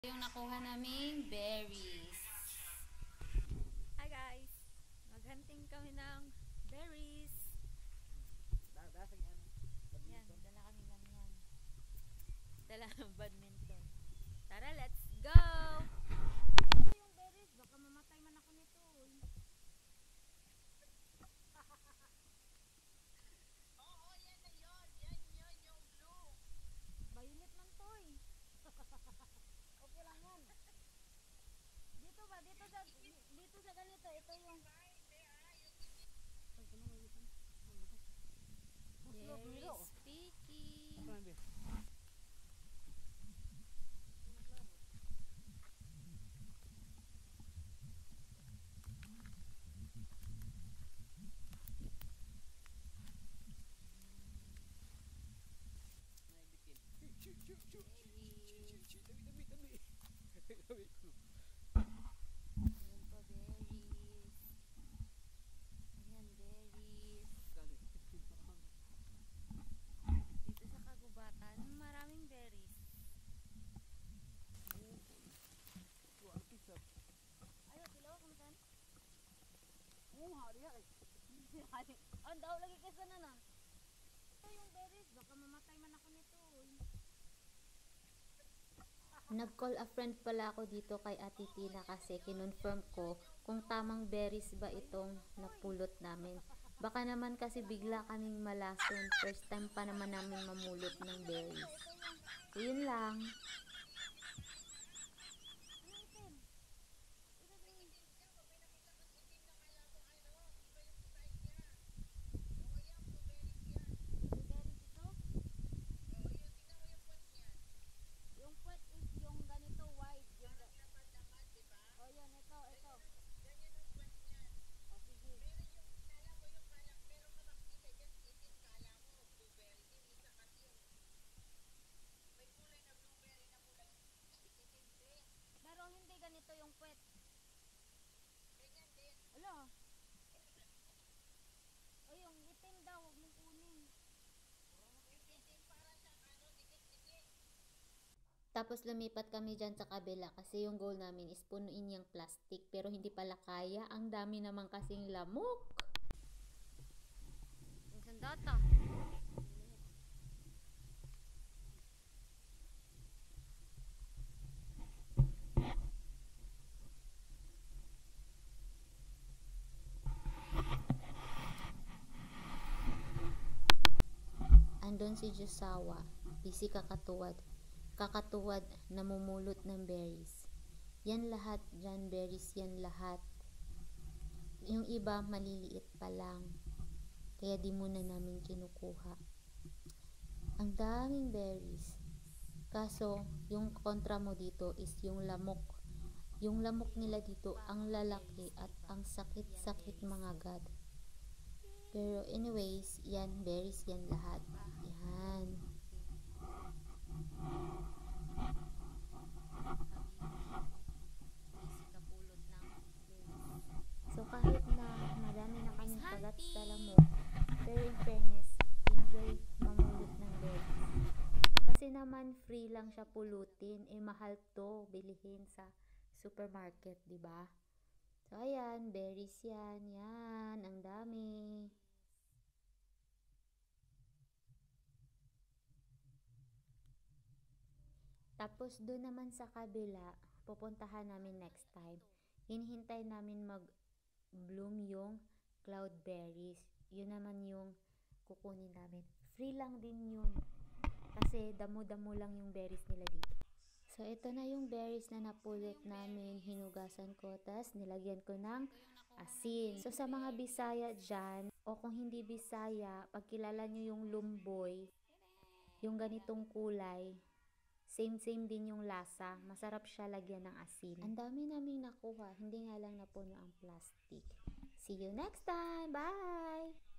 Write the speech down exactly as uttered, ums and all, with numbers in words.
Yung nakuha naming berries. Hi guys! Maghunting kami ng berries. Yan, dala kami lang yan. Dala ng badminton. Tara, let's go! Ito yung berries. Baka mamatay man ako nito. Oo, yan na yun. Yan yun, yung blue. Violet man to eh. Okay lang yan. Dito ba? Dito sa dito sa ganito. Ito yung Berries picking. Ayan po, berries. Ayan, berries. Dito sa kagubatan, maraming berries. Ayo, kilo, kumutan? Oo, hari hari. Ang daw lagi kasi na na. Ito yung berries, baka mamatay man ako nito. Nag-call a friend pala ako dito kay Ate Tina kasi kinonfirm ko kung tamang berries ba itong napulot namin. Baka naman kasi bigla kaming malason. First time pa naman namin mamulot ng berries. So, yun lang. Yung puwet is yung ganito wide. Yung ga- oh, yun, ito, ito. Oh, sige. Pero hindi ganito yung puwet. Ala. O yung itim daw, huwag mong kunin. Tapos lumipat kami dyan sa kabila kasi yung goal namin is punuin yung plastic pero hindi pala kaya. Ang dami naman kasing lamok. Yung sandata. Andun si Josawa, busy kakatuwad. Kakatuwad, namumulot ng berries. Yan lahat, dyan berries yan lahat. Yung iba maliliit pa lang. Kaya di muna namin kinukuha. Ang daming berries. Kaso, yung kontra mo dito is yung lamok. Yung lamok nila dito, ang lalaki at ang sakit-sakit mga god. Pero anyways, yan, berries yan lahat. Yan. Busy kapulot ng berries. So kahit na marami na kaming kagat sa lamok, pero in fairness, enjoy mamulot ng berries. Kasi naman free lang siya pulutin, eh mahal to bilihin sa supermarket, di ba? So ayan, berries yan, yan, ang dami. Tapos doon naman sa kabila, pupuntahan namin next time. Hinihintay namin mag-bloom yung cloudberries. Yun naman yung kukunin namin. Free lang din yun. Kasi damo-damo lang yung berries nila dito. So ito na yung berries na napulot namin. Hinugasan ko, tas nilagyan ko ng asin. So sa mga Bisaya dyan, o kung hindi Bisaya, pagkilala nyo yung lumboy, yung ganitong kulay, same same din yung lasa. Masarap siya lagyan ng asin. Ang dami naming nakuha. Hindi nga lang napuno ang plastic. See you next time. Bye!